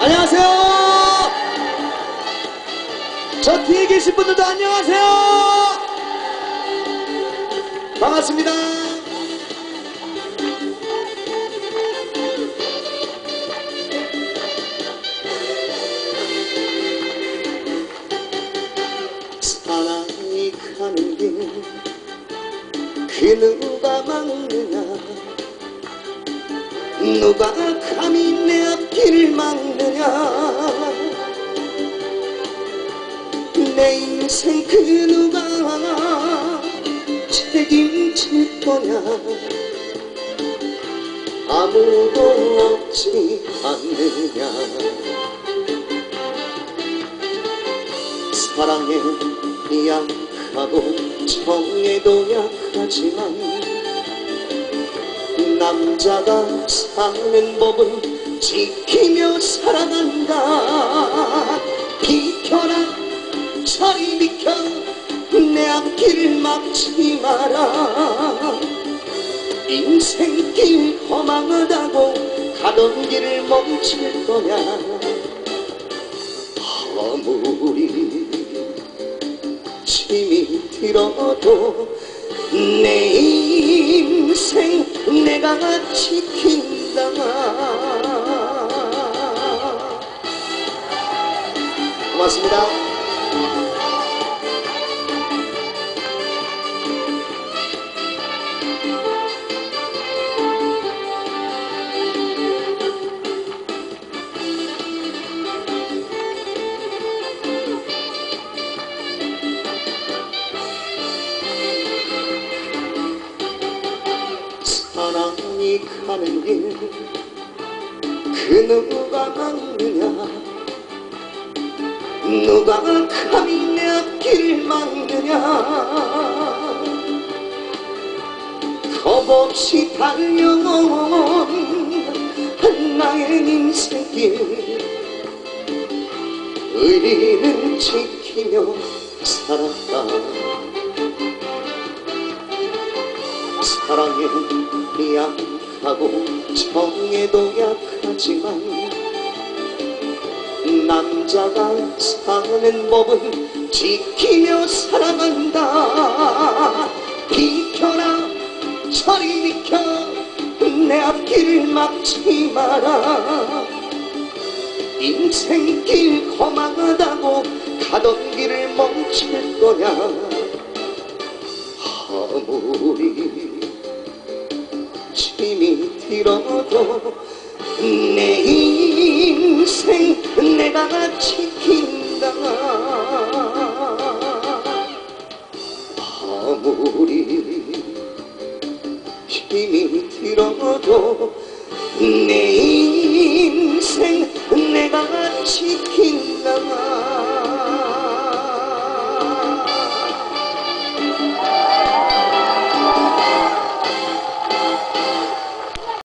안녕하세요. 저 뒤에 계신 분들도 안녕하세요. 반갑습니다. 사랑이 가는 길 그 누가 막느냐, 누가 감히 내 앞길을 막느냐, 내 인생 그 누가 책임질 거냐. 아무도 없지 않느냐. 사랑에 약하고 정에도 약하지만 남자가 사는 법은 지키며 살아간다. 비켜라 저리 비켜 내 앞길을 막지 마라. 인생길 험하다고 가던 길을 멈출 거냐. 아무리 힘이 들어도 내 인생 내가 지킨다. 고맙습니다. 사랑이 가는 길 그 누가 막느냐, 누가 감히 내 앞길을 막느냐. 겁없이 달려온 나의 인생길 의리는 지키며 살았다. 사랑에 약하고 정에도 약하지만 남자가 사는 법은 지키며 살아간다. 비켜라 저리 비켜 내 앞길을 막지 마라. 인생길 험하다고 가던 길을 멈출 거냐. 아무리 힘이 들어도 내 인생 내가 지킨다. 아무리 힘이 들어도 내 인생 내가 지킨다.